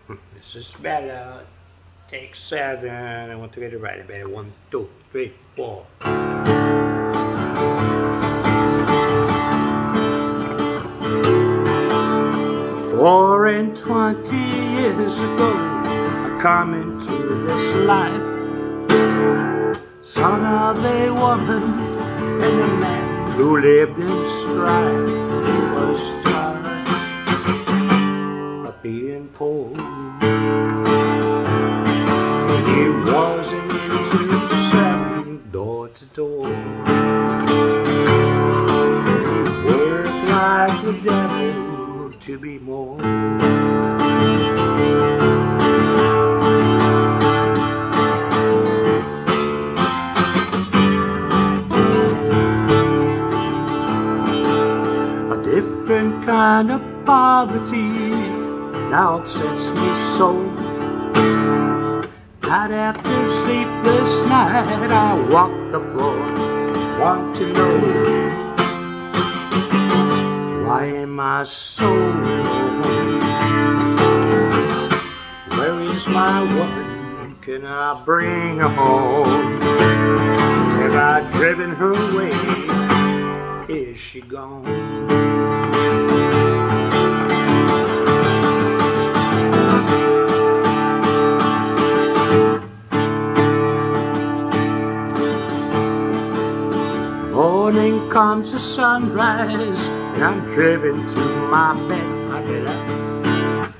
This is better. Take 7. I want to get it right. Better 1, 2, 3, 4. 24 years ago, I come into this life, son of a woman and a man who lived in strife. He was tired of being poor. He wasn't into selling door to door. He worked like the devil to be more. A different kind of poverty now upsets me so. Night after sleepless night, I walk the floor, want to know, why am I so lonely? Where is my woman? Can I bring her home? Have I driven her away? Is she gone? Morning comes the sunrise, and I'm driven to my bed. I get up,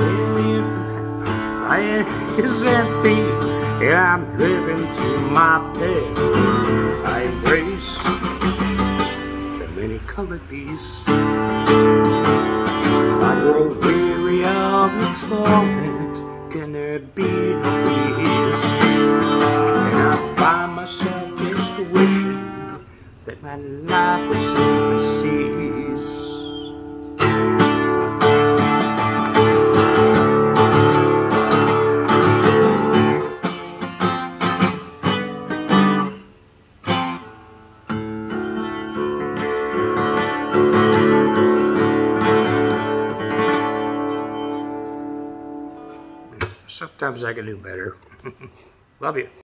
my head is empty, and I'm driven to my bed. I embrace the many-colored beast. I grow weary of the torment. Can there be no ease? And I find myself just wishing that my life would simply cease. Sometimes I can do better. Love you.